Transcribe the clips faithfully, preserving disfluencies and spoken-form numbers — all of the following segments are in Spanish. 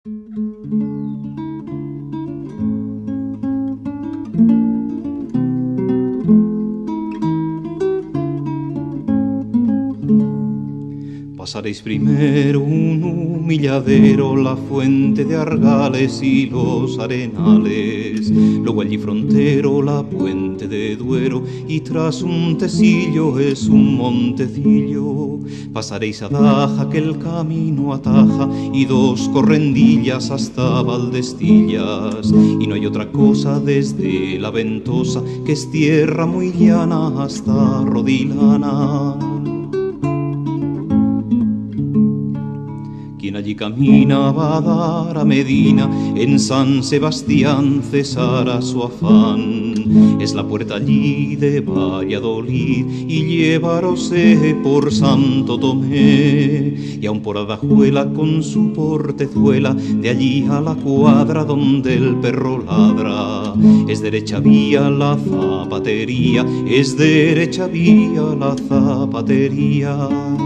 Pasaréis primero un humilladero, la fuente de Argales y los arenales, luego allí frontero, la puente de Duero, y tras un tesillo es un montecillo. Pasaréis a Daja, que el camino ataja, y dos correndillas hasta Valdestillas, y no hay otra cosa desde la Ventosa, que es tierra muy llana hasta Rodilana. Quien allí camina va a dar a Medina, en San Sebastián cesará su afán. Es la puerta allí de Valladolid, y llevaróse por Santo Tomé, y aun por Adajuela con su portezuela, de allí a la cuadra donde el perro ladra. Es derecha vía la zapatería, es derecha vía la zapatería.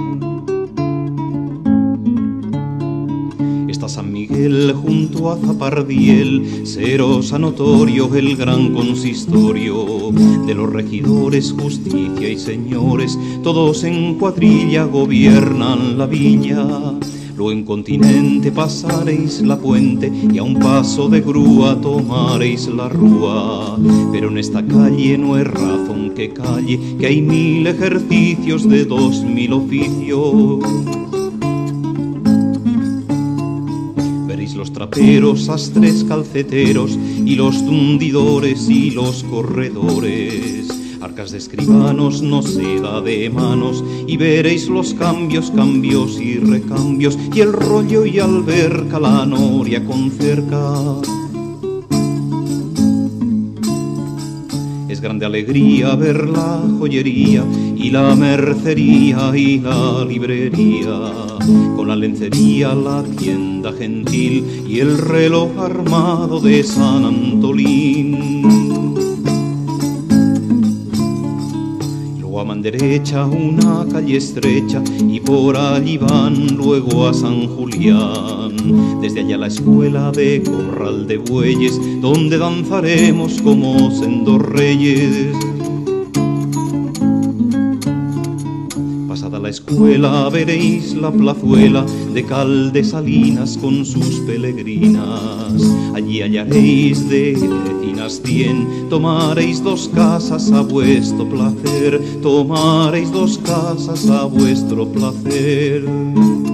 Está San Miguel junto a Zapardiel, Serosa notorio el gran consistorio, de los regidores, justicia y señores, todos en cuadrilla gobiernan la villa. Luego en continente pasaréis la puente, y a un paso de grúa tomaréis la rúa. Pero en esta calle no es razón que calle, que hay mil ejercicios de dos mil oficios. Los traperos, sastres, calceteros, y los tundidores y los corredores, arcas de escribanos, no se da de manos, y veréis los cambios, cambios y recambios, y el rollo y alberca, la noria con cerca. Es grande alegría ver la joyería, y la mercería y la librería, con la lencería, la tienda gentil, y el reloj armado de San Antolín. Luego a mano derecha una calle estrecha, y por allí van luego a San Julián. Desde allá la escuela de Corral de Bueyes, donde danzaremos como sendos reyes. Pasada la escuela veréis la plazuela de Caldesalinas con sus peregrinas. Allí hallaréis de vecinas cien, tomaréis dos casas a vuestro placer, tomaréis dos casas a vuestro placer.